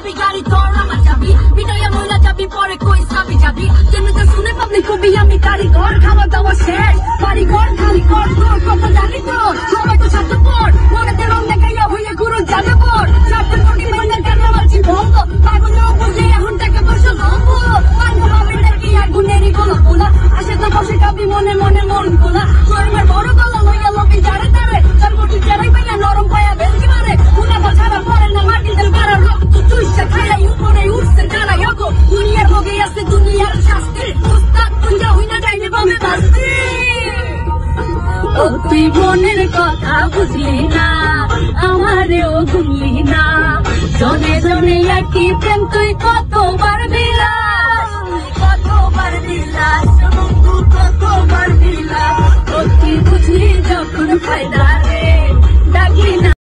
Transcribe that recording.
যাবি গাড়ি তোর আমার যাবি পিটাইয়া মহিলা যাবি পরে কই সাবি যাবি যেমনিতে শুনে পাবলি কবি আমি কারিগর খাওয়া দাওয়া শেষ বাড়ি ঘর খালি কর তোর কথা জানি তো সবাই তো ছাত্র পড় মনেতে রং দেখাইয়া হইয়া গুরু যাবে পড় ছাত্র কোটি মহিলা কেন মারছি ভঙ্গ পাগল বুঝে এখন থেকে বসে গল্প পাঙ্গ ভাবে নাকি আগুনেরই গোলা পোলা আসে তো বসে কাবি মনে মনে মন গোলা শরীরের বড় গলা লইয়া লবি যারে তারে সর্বটি যারাই পাইয়া নরম পায়া বেশি মারে উনা বাছাড়া পরে না মাটিদের বাড়া রক্ত চুইসা খাইয়া উপরে উঠছে যারা ইয়গো দুনিয়ার ভোগে আছে দুনিয়ার শাস্তি উস্তাদ তুইয়া হইনা যাইনি বমে বাস্তি ও তুই মনের কথা বুঝলি না আমারেও ভুললি না জনে জনে একই প্রেম তুই কতবার বিলাস বন্ধু কতবার বিলাস ও তুই বুঝলি যখন ফায়দা রে ডাকলি না